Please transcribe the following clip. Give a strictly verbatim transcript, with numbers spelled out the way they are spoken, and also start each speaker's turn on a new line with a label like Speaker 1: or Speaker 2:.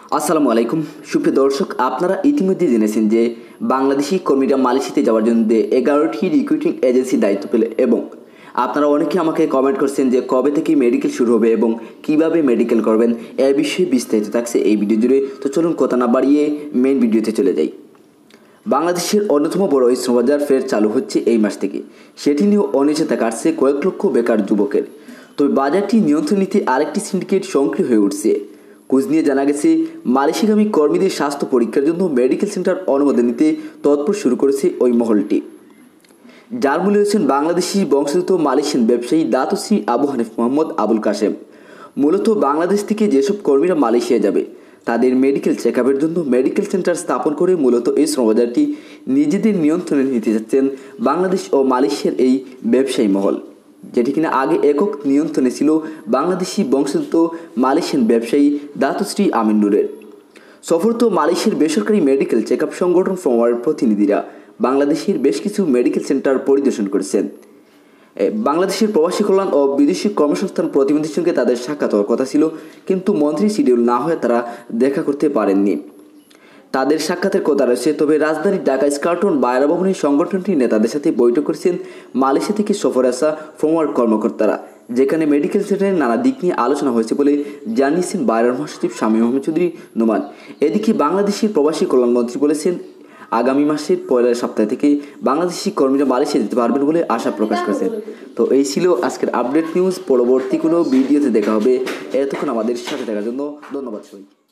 Speaker 1: আসসালামু আলাইকুম সুপ্রিয় দর্শক, আপনারা ইতিমধ্যে জেনেছেন যে বাংলাদেশি কর্মীরা মালয়েশিয়াতে যাওয়ার জন্য এগারোটি রিক্রুটিং এজেন্সি দায়িত্ব পেল এবং আপনারা অনেকে আমাকে কমেন্ট করছেন যে কবে থেকে মেডিকেল শুরু হবে এবং কিভাবে মেডিকেল করবেন, এ বিষয়ে বিস্তারিত থাকছে এই ভিডিও জুড়ে। তো চলুন কথা না বাড়িয়ে মেইন ভিডিওতে চলে যাই। বাংলাদেশের অন্যতম বড় শ্রমবাজার ফের চালু হচ্ছে এই মাস থেকে, সেটি নিয়েও অনিশ্চয়তা কাটছে কয়েক লক্ষ বেকার যুবকের। তবে বাজারটি নিয়ন্ত্রণ নিতে আরেকটি সিন্ডিকেট সক্রিয় হয়ে উঠছে। খোঁজ নিয়ে জানা গেছে, মালয়েশিয়াগামী কর্মীদের স্বাস্থ্য পরীক্ষার জন্য মেডিকেল সেন্টার অনুমোদন নিতে তৎপর শুরু করেছে ওই মহলটি, যার মূলে হচ্ছেন বাংলাদেশি বংশোদ্ভূত মালয়েশিয়ান ব্যবসায়ী দাতুশ্রী আবু হানিফ মোহাম্মদ আবুল কাশেম। মূলত বাংলাদেশ থেকে যেসব কর্মীরা মালয়েশিয়া যাবে তাদের মেডিকেল চেক আপের জন্য মেডিকেল সেন্টার স্থাপন করে মূলত এই শ্রমবাজারটি নিজেদের নিয়ন্ত্রণে নিতে যাচ্ছেন বাংলাদেশ ও মালয়েশিয়ার এই ব্যবসায়ী মহল, যেটি কিনা আগে একক নিয়ন্ত্রণে ছিল বাংলাদেশি বংশোদ্ভূত মালয়েশিয়ান ব্যবসায়ী দাতুশ্রী আমিন নূরের। সফরত মালয়েশিয়ার বেসরকারি মেডিকেল চেক আপ সংগঠন ফোমারের প্রতিনিধিরা বাংলাদেশের বেশ কিছু মেডিকেল সেন্টার পরিদর্শন করেছেন। বাংলাদেশের প্রবাসী কল্যাণ ও বিদেশি কর্মসংস্থান প্রতিনিধির সঙ্গে তাদের সাক্ষাৎ হওয়ার কথা ছিল, কিন্তু মন্ত্রী শিডিউল না হয়ে তারা দেখা করতে পারেননি। তাদের সাক্ষাতের কথা রয়েছে, তবে রাজধানীর ঢাকা স্কার্টন বায়রা ভবনের সংগঠনটির নেতাদের সাথে বৈঠক করেছেন মালয়েশিয়া থেকে সফরে আসা ফোমার কর্মকর্তারা, যেখানে মেডিকেল সেন্টারের নানা দিক নিয়ে আলোচনা হয়েছে বলে জানিয়েছেন বায়রার মহাসচিব শামীম আহমেদ চৌধুরী নোমান। এদিকে বাংলাদেশের প্রবাসী কল্যাণমন্ত্রী বলেছেন, আগামী মাসের পয়লা সপ্তাহ থেকে বাংলাদেশি কর্মীরা মালয়েশিয়া যেতে পারবেন বলে আশা প্রকাশ করেছেন। তো এই ছিল আজকের আপডেট নিউজ। পরবর্তী কোনো ভিডিওতে দেখা হবে। এতক্ষণ আমাদের সাথে থাকার জন্য ধন্যবাদ সবাই।